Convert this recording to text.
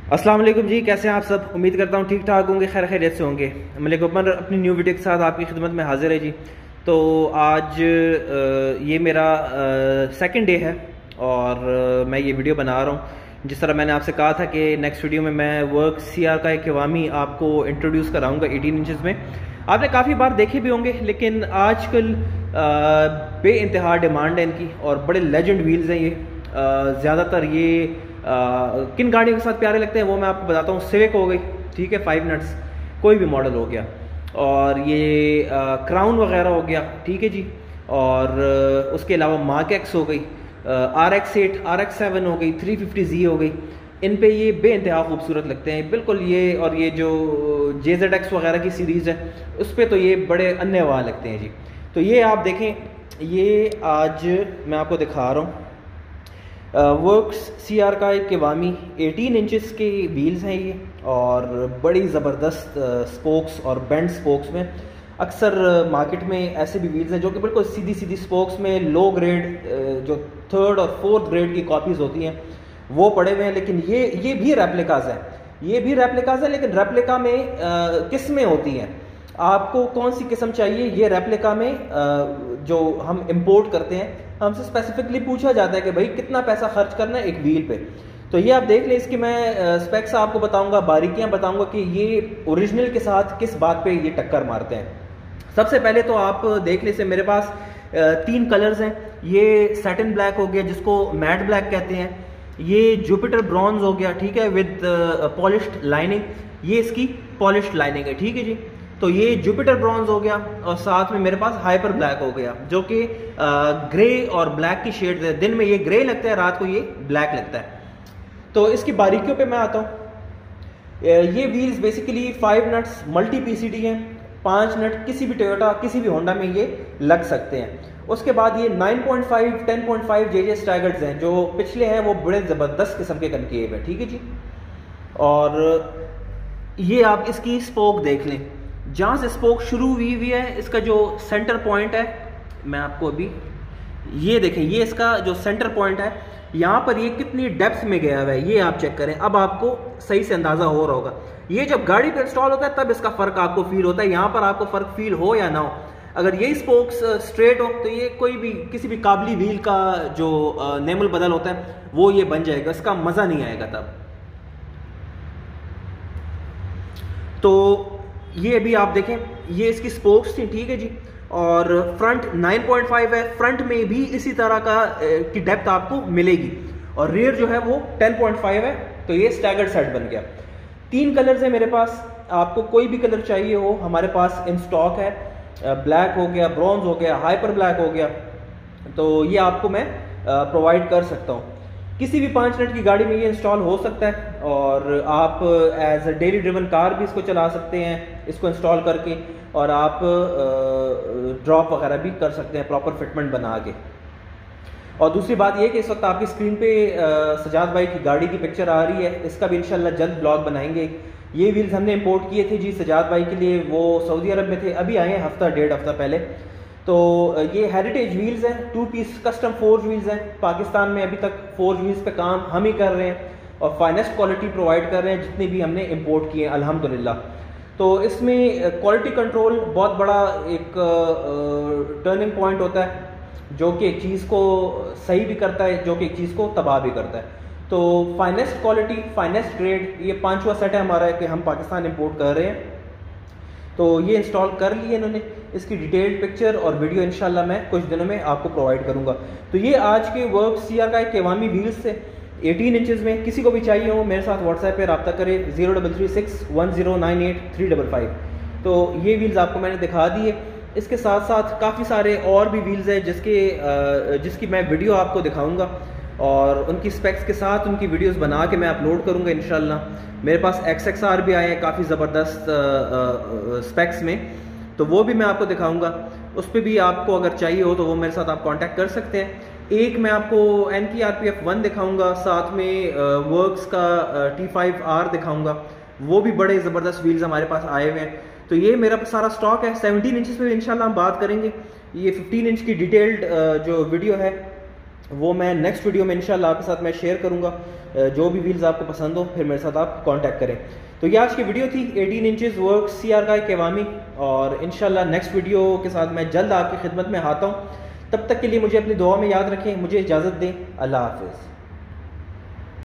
अस्सलाम वालेकुम जी, कैसे हैं आप सब। उम्मीद करता हूँ ठीक ठाक होंगे, खैर खैरियत से होंगे। मलिक उमर अपनी न्यू वीडियो के साथ आपकी खिदमत में हाजिर है जी। तो आज ये मेरा सेकंड डे है और मैं ये वीडियो बना रहा हूँ। जिस तरह मैंने आपसे कहा था कि नेक्स्ट वीडियो में मैं वर्क सीआर का एक अवामी आपको इंट्रोड्यूस कराऊँगा 18 इंचज़ में। आपने काफ़ी बार देखे भी होंगे, लेकिन आजकल बे इंतहा डिमांड है इनकी और बड़े लेजेंड व्हील्स हैं ये। ज़्यादातर ये किन गाड़ियों के साथ प्यारे लगते हैं वो मैं आपको बताता हूँ। सिविक हो गई, ठीक है, 5 नट्स कोई भी मॉडल हो गया, और ये क्राउन वगैरह हो गया, ठीक है जी। और उसके अलावा मार्क एक्स हो गई, RX-8 RX-7 हो गई, 350Z हो गई। इन पे ये बे इंतहा खूबसूरत लगते हैं बिल्कुल ये। और ये जो JZX वगैरह की सीरीज़ है उस पर तो ये बड़े अन्य वाह लगते हैं जी। तो ये आप देखें, ये आज मैं आपको दिखा रहा हूँ वर्क्स सीआर का एक अवामी 18 इंचज़ के व्हील्स हैं ये, और बड़ी ज़बरदस्त स्पोक्स और बेंड स्पोक्स में। अक्सर मार्केट में ऐसे भी व्हील्स हैं जो कि बिल्कुल सीधी सीधी स्पोक्स में लो ग्रेड जो 3rd और 4th ग्रेड की कॉपीज़ होती हैं वो पड़े हुए हैं। लेकिन ये भी रेप्लिकाज हैं, ये भी रेप्लिकाज हैं, लेकिन रेप्लिका में किस्में होती हैं। आपको कौन सी किस्म चाहिए, ये रेप्लिका में जो हम इंपोर्ट करते हैं हमसे स्पेसिफिकली पूछा जाता है कि भाई कितना पैसा खर्च करना है एक व्हील पे। तो ये आप देख लें, इसकी मैं स्पेक्स आपको बताऊंगा, बारीकियां बताऊंगा कि ये ओरिजिनल के साथ किस बात पे ये टक्कर मारते हैं। सबसे पहले तो आप देख लें, मेरे पास 3 कलर्स हैं। ये सैटिन ब्लैक हो गया जिसको मैट ब्लैक कहते हैं, ये जुपिटर ब्रॉन्ज हो गया, ठीक है, विद पॉलिश्ड लाइनिंग, ये इसकी पॉलिश्ड लाइनिंग है, ठीक है जी। तो ये जुपिटर ब्रॉन्ज हो गया, और साथ में मेरे पास हाइपर ब्लैक हो गया जो कि ग्रे और ब्लैक की शेड है। दिन में ये ग्रे लगता है, रात को ये ब्लैक लगता है। तो इसकी बारीकियों पे मैं आता हूँ। ये wheels basically 5 nuts multi PCD हैं, 5 नट किसी भी टोयोटा किसी भी होंडा में ये लग सकते हैं। उसके बाद ये 9.5 10.5 JJ स्टैगर्ड्स हैं, जो पिछले हैं वो बड़े ज़बरदस्त किस्म के कनकेव है, ठीक है जी। और ये आप इसकी स्पोक देख लें, जहाँ से स्पोक शुरू हुई है, इसका जो सेंटर पॉइंट है, मैं आपको अभी ये देखें, ये इसका जो सेंटर पॉइंट है, यहाँ पर ये कितनी डेप्थ में गया हुआ है ये आप चेक करें। अब आपको सही से अंदाजा हो रहा होगा, ये जब गाड़ी पे इंस्टॉल होता है तब इसका फर्क आपको फील होता है। यहाँ पर आपको फर्क फील हो या ना हो, अगर यही स्पोक्स स्ट्रेट हो तो ये कोई भी किसी भी काबली व्हील का जो नेमल बदल होता है वो ये बन जाएगा, इसका मजा नहीं आएगा तब। तो ये अभी आप देखें, ये इसकी स्पोक्स थी, ठीक है जी। और फ्रंट 9.5 है, फ्रंट में भी इसी तरह का की डेप्थ आपको मिलेगी, और रियर जो है वो 10.5 है। तो ये स्टैगर्ड सेट बन गया। 3 कलर्स है मेरे पास, आपको कोई भी कलर चाहिए हो हमारे पास इन स्टॉक है। ब्लैक हो गया, ब्रॉन्ज हो गया, हाइपर ब्लैक हो गया, तो ये आपको मैं प्रोवाइड कर सकता हूँ। किसी भी 5 नट की गाड़ी में ये इंस्टॉल हो सकता है, और आप as a daily driven car भी इसको चला सकते हैं इसको इंस्टॉल करके, और आप ड्रॉप वगैरह भी कर सकते हैं प्रॉपर फिटमेंट बना के। और दूसरी बात ये कि इस वक्त आपकी स्क्रीन पे सजाद भाई की गाड़ी की पिक्चर आ रही है, इसका भी इंशाल्लाह जल्द ब्लॉग बनाएंगे। ये व्हील्स हमने इंपोर्ट किए थे जी सजाद भाई के लिए, वो सऊदी अरब में थे, अभी आए हैं हफ्ता 1.5 हफ्ता पहले। तो ये हेरिटेज व्हील्स हैं, 2 पीस कस्टम फोर्ज व्हील्स हैं। पाकिस्तान में अभी तक फोर्ज व्हील्स पे काम हम ही कर रहे हैं, और फाइनेस्ट क्वालिटी प्रोवाइड कर रहे हैं जितने भी हमने इंपोर्ट किए हैं अल्हम्दुलिल्लाह। तो इसमें क्वालिटी कंट्रोल बहुत बड़ा एक टर्निंग पॉइंट होता है, जो कि एक चीज़ को सही भी करता है, जो कि एक चीज़ को तबाह भी करता है। तो फाइनेस्ट क्वालिटी, फाइनेस्ट ग्रेड, ये 5वां सेट है हमारा कि हम पाकिस्तान इंपोर्ट कर रहे हैं। तो ये इंस्टॉल कर लिए इन्होंने, इसकी डिटेल्ड पिक्चर और वीडियो इंशाल्लाह मैं कुछ दिनों में आपको प्रोवाइड करूंगा। तो ये आज के वर्क सीआर का एक अवामी व्हील्स से 18 इंचज़ में। किसी को भी चाहिए हो मेरे साथ व्हाट्सएप पे रब्ता करें 03361098 तो ये व्हील्स आपको मैंने दिखा दिए। इसके साथ साथ काफ़ी सारे और भी व्हील्स हैं जिसकी मैं वीडियो आपको दिखाऊंगा, और उनकी स्पेक्स के साथ उनकी वीडियोस बना के मैं अपलोड करूंगा इंशाल्लाह। मेरे पास XXR भी आए हैं काफ़ी ज़बरदस्त स्पेक्स में, तो वो भी मैं आपको दिखाऊंगा। उस पर भी आपको अगर चाहिए हो तो वो मेरे साथ आप कांटेक्ट कर सकते हैं। एक मैं आपको NK RPF 1 दिखाऊंगा, साथ में वर्क्स का T5R दिखाऊंगा, वो भी बड़े ज़बरदस्त व्हील्स हमारे पास आए हुए हैं। तो ये मेरा सारा स्टॉक है। 17 इंचज़ पे इंशाल्लाह हम बात करेंगे। ये 15 इंच की डिटेल्ड जो वीडियो है वो मैं नेक्स्ट वीडियो में इंशाल्लाह आपके साथ मैं शेयर करूँगा। जो भी व्हील्स आपको पसंद हो फिर मेरे साथ आप कांटेक्ट करें। तो ये आज की वीडियो थी 18 इंचेस वर्क CR का केवामी, और इंशाल्लाह नेक्स्ट वीडियो के साथ मैं जल्द आपकी खिदमत में आता हूँ। तब तक के लिए मुझे अपनी दुआ में याद रखें। मुझे इजाज़त दें। अल्लाह हाफिज़।